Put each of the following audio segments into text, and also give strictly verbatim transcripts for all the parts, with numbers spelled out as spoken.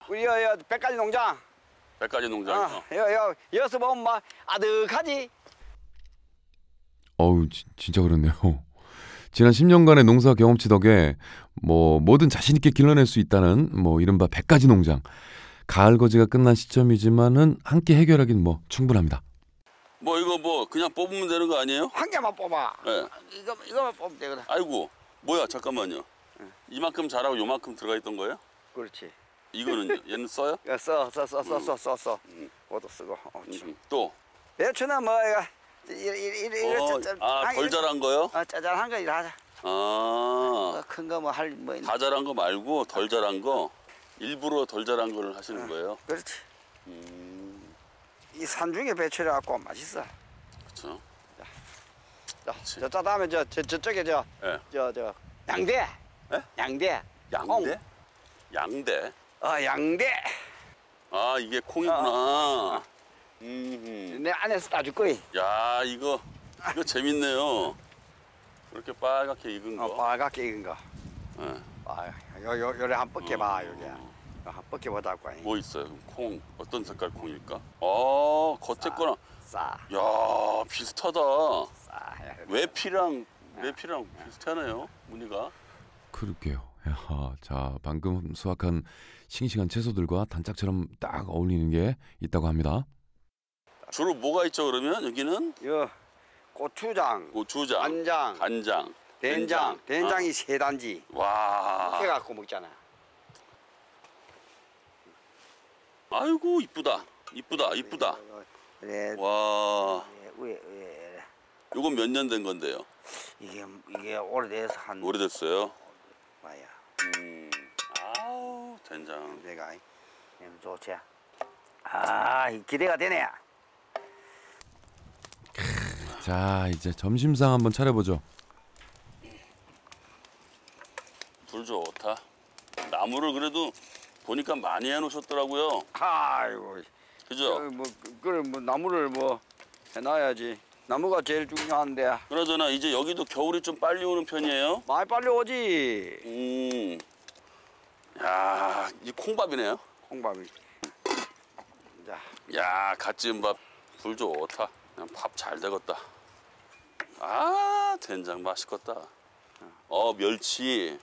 우리 여, 여 백가지 농장. 백가지 농장. 어, 여, 여, 여기서 보면 막 아득하지. 어우 지, 진짜 그렇네요. 지난 십 년간의 농사 경험치 덕에 뭐 뭐든 자신 있게 길러낼 수 있다는 뭐 이른바 백가지 농장. 가을 거지가 끝난 시점이지만은 함께 해결하긴 뭐 충분합니다. 뭐 이거 뭐 그냥 뽑으면 되는 거 아니에요? 한 개만 뽑아. 네. 이거 이거만 뽑으면 되거든. 아이고 뭐야 잠깐만요. 네. 이만큼 자라고 요만큼 들어가 있던 거예요? 그렇지. 이거는요? 얘는 써요? 써써써써써 써. 음. 그것도 쓰고. 어, 음. 또? 배추는 뭐 이거 이래 어, 아, 덜 자란 거요? 어, 짜잘한 거 이라 하자. 아. 큰 거 뭐 할 뭐. 다 자란 거 말고 덜 자란 거 일부러 덜 자란 거를 하시는 어, 거예요? 그렇지. 음. 이 산중에 배추를 갖고 맛있어. 그렇죠. 자, 저, 저 다음에 저, 저 저쪽에 저, 네. 저, 저 양대. 네? 양대. 양대? 콩. 양대? 어, 양대. 아, 이게 콩이구나. 어. 음. 내 안에서 따줄 거이. 야, 이거 이거 재밌네요. 이렇게 빨갛게 익은 거. 어, 빨갛게 익은 거. 네. 아, 요, 요, 요래 한 뻗게 봐, 어. 요게. 한 뻗게 보자고. 뭐 있어요? 그럼 콩 어떤 색깔 콩일까? 어, 겉에 거랑 싸. 야, 비슷하다. 싸. 외피랑 외피랑 비슷하네요. 무늬가. 그럴게요. 야, 자 방금 수확한 싱싱한 채소들과 단짝처럼 딱 어울리는 게 있다고 합니다. 주로 뭐가 있죠 그러면 여기는? 요 고추장, 고추장, 간장, 간장, 된장, 된장이 아. 세 단지. 와. 이렇게 갖고 먹잖아. 아이고 이쁘다, 이쁘다, 이쁘다. 그래. 와. 위에 위에. 요건 몇 년 된 건데요? 이게 이게 오래돼서 한. 오래됐어요. 뭐야? 음. 아우 된장. 내가 좀 좋지. 아 기대가 되네. 자 이제 점심상 한번 차려보죠. 불 좋다. 나무를 그래도 보니까 많이 해놓으셨더라고요. 아이고. 그죠? 뭐 그래 뭐 나무를 뭐 해놔야지. 나무가 제일 중요한데. 그러잖아 이제 여기도 겨울이 좀 빨리 오는 편이에요? 많이 빨리 오지. 음. 야, 이 콩밥이네요. 콩밥이. 자, 야, 갓 지은 밥 불 좋다. 그냥 밥 잘 되겠다. 아, 된장 맛있겠다. 어, 멸치.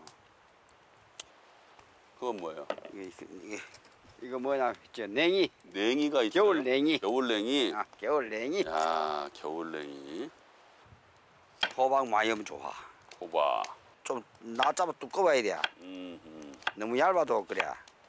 그건 뭐예요? 이게 이게 이거 뭐냐? 저 냉이. 냉이가 있어요. 겨울 냉이. 겨울 냉이. 아, 겨울 냉이. 야, 겨울 냉이. 호박 많이 하면 좋아. 호박. 좀 낮잡아 두꺼워야 돼. 음, 음. 너무 얇아도 그래.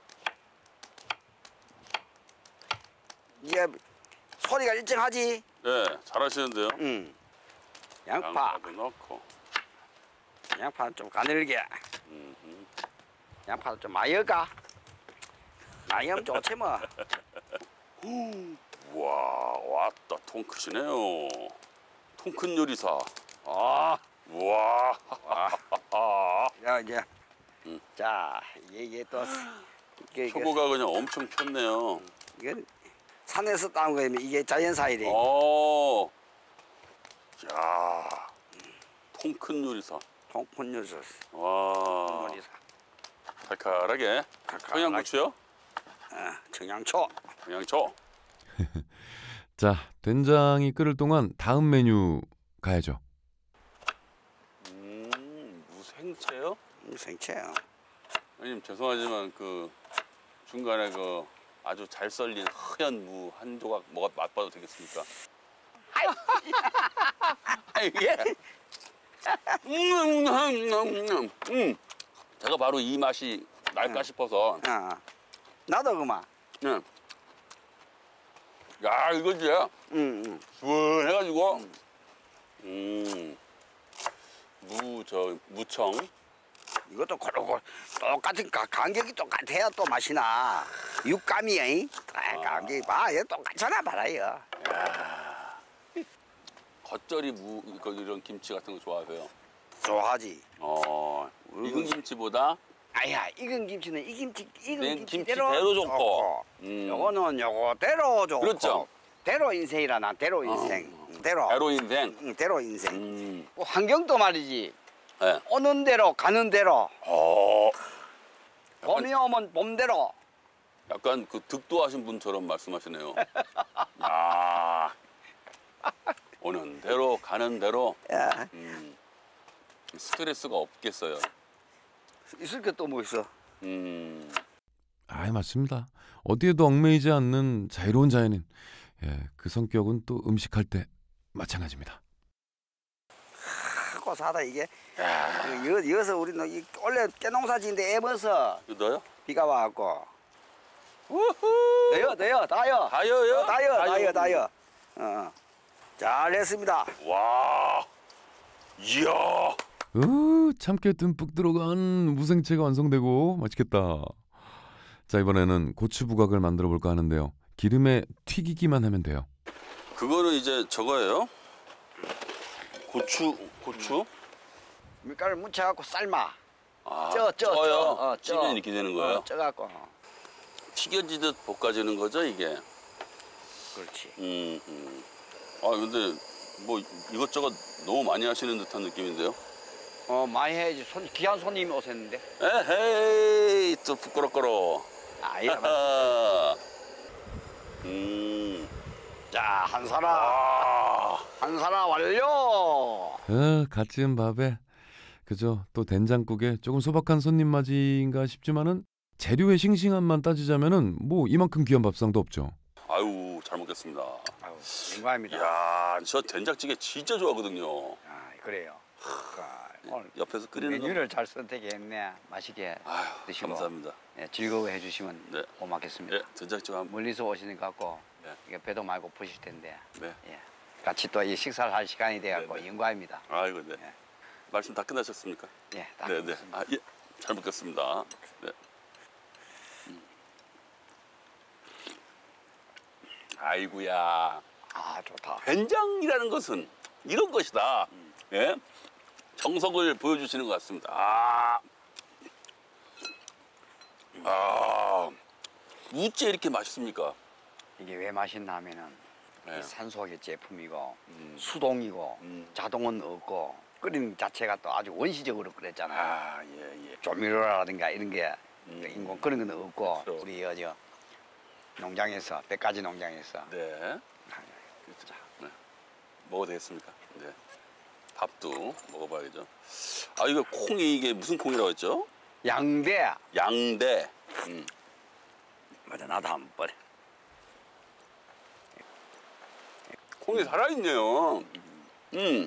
이게 소리가 일정하지? 네, 잘하시는데요. 응. 양파. 양파도 넣고. 양파는 좀 가늘게. 음, 음. 양파도 좀 많이 넣을까? 많이 하면 좋지 뭐. 와, 왔다. 통 크시네요. 통 큰 요리사. 아, 와. 야 이제. 음. 자 이게, 이게 또 이게, 표고가 그냥 엄청 폈네요. 이건 산에서 따온 거면 이게 자연사이래. 어. 야. 통 큰 요리사. 통큰 요소. 와. 요리사. 칼칼하게. 청양고추요? 어, 청양초. 청양초. 자 된장이 끓을 동안 다음 메뉴 가야죠. 음, 무생채요? 생채요. 형님 죄송하지만 그 중간에 그 아주 잘 썰린 하얀 무 한 조각 먹어 맛봐도 되겠습니까? 아이 예. 음, 음, 음, 음, 음. 제가 바로 이 맛이 날까 응. 싶어서. 어. 나도 그만. 네. 야 이거지. 응, 응. 시원해가지고. 음. 무 저 무청. 이것도 고루고루 똑같은 가, 간격이 똑같아야 또 맛이 나. 육감이야. 아, 간격이 봐. 얘 똑같잖아 봐라요. 겉절이 무 이거 이런 김치 같은 거 좋아하세요? 좋아하지. 어. 익은 김치보다 아야 익은 김치는 이 김치 익은 네, 김치대로 김치대로 좋고. 음. 요거는 요거대로 좋고. 그렇죠. 대로 인생이라 나 대로 인생. 응, 대로. 대로 인생. 응, 대로 인생. 음. 뭐 환경도 말이지. 네. 오는 대로 가는 대로. 어. 봄이 오면 봄대로. 약간 그 득도하신 분처럼 말씀하시네요. 아, 오는 대로 가는 대로 야, 음, 스트레스가 없겠어요. 있을 게 또 뭐 있어. 음, 아, 맞습니다. 어디에도 얽매이지 않는 자유로운 자연인. 예, 그 성격은 또 음식할 때 마찬가지입니다. 하고 사다 이게. 그 여, 여기서 우리는 이 원래 깨농사지인데 애버서 이거 넣어요? 비가 와갖고. 우후! 더요, 더요, 다요. 다요요? 어, 다요, 다요, 다요. 어, 잘했습니다. 와, 이야. 으, 참깨 듬뿍 들어간 무생채가 완성되고 맛있겠다. 자, 이번에는 고추 부각을 만들어 볼까 하는데요. 기름에 튀기기만 하면 돼요. 그거는 이제 저거예요? 고추, 고추? 밀가루 묻혀갖고 삶아. 아, 쪄, 쪄, 쪄요? 쪄. 어, 쪄. 찌면 이렇게 되는 거예요? 어, 쪄갖고. 튀겨지듯 볶아지는 거죠, 이게? 그렇지. 음, 음. 아, 근데 뭐 이것저것 너무 많이 하시는 듯한 느낌인데요? 어, 많이 해야지. 손, 귀한 손님이 오셨는데. 에헤이, 또 부끄럽거러. 아이, 아하. 음. 자, 한 사람. 아. 한 사람 완료. 어, 갓 지은 밥에 그죠? 또 된장국에 조금 소박한 손님 맞이인가 싶지만은 재료의 싱싱함만 따지자면은 뭐 이만큼 귀한 밥상도 없죠. 아유, 잘 먹겠습니다. 아유, 영광입니다. 야, 저 된장찌개 진짜 좋아하거든요. 아, 그래요. 그러니까 오늘 옆에서 끓이는 거. 메뉴를 잘 선택했네. 맛있게 아유, 드시고 감사합니다. 예, 즐거워해 주시면 네. 고맙겠습니다. 예, 된장찌개 한 번. 멀리서 오시는 것 같고 네. 이게 배도 많이 고프실 텐데 네. 예, 같이 또 이 식사를 할 시간이 돼갖고 네, 네. 영광입니다. 아이고, 네. 예. 말씀 다 끝나셨습니까? 예, 딱 네, 네. 그렇습니다. 아, 예. 잘 먹겠습니다. 네. 음. 아이고야. 아, 좋다. 된장이라는 것은 이런 것이다. 예? 정석을 보여주시는 것 같습니다. 아, 아, 우째 이렇게 맛있습니까? 이게 왜 맛있나 하면은 네. 이 산소계 제품이고 음. 수동이고 음. 자동은 없고 끓이는 자체가 또 아주 원시적으로 끓였잖아요. 아, 예, 예. 조미료라든가 이런 게 음. 인공 그런 건 없고 그렇죠. 우리 어저 농장에서 백가지 농장에서 네. 자, 네. 먹어도 되겠습니까? 네. 밥도 먹어봐야죠. 아, 이거 콩이 이게 무슨 콩이라고 했죠? 양대 양대. 음. 맞아 나도 한번 버려. 콩이 살아있네요. 음.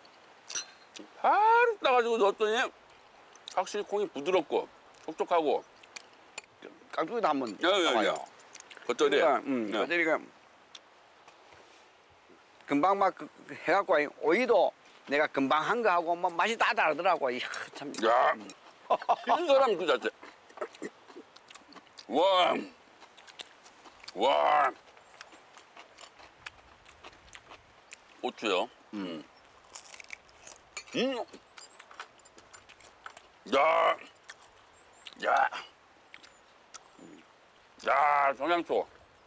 바로 따가지고 넣었더니 확실히 콩이 부드럽고 촉촉하고. 깍두기도 한번 야, 야, 야. 담아요. 겉절이. 그러니까, 음, 네. 겉절이가 금방 막 그- 그 해갖고 오이도 내가 금방 한 거 하고 뭐 맛이 다 다르더라고. 이야, 참. 야, 흰 사람 그 자체. 와, 와. 고추요. 음. 음. 야, 야, 야, 청양초.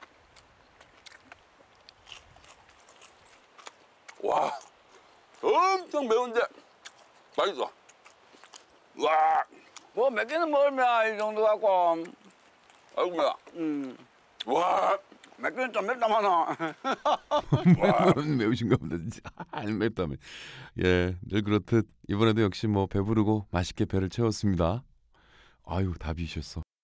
와, 엄청 매운데 맛있어. 와, 뭐 몇 개는 먹으면 이 정도 갖고 아이고야. 음, 와, 몇 개는 좀 맵다마나. 매우신가 보다 진짜. 안 맵다면. 예, 늘 그렇듯 이번에도 역시 뭐 배부르고 맛있게 배를 채웠습니다. 아유, 다 비셨어.